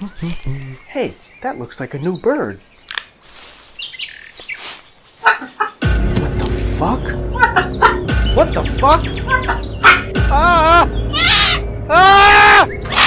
Hey, that looks like a new bird. What the fuck? What the fuck? Ah! Ah!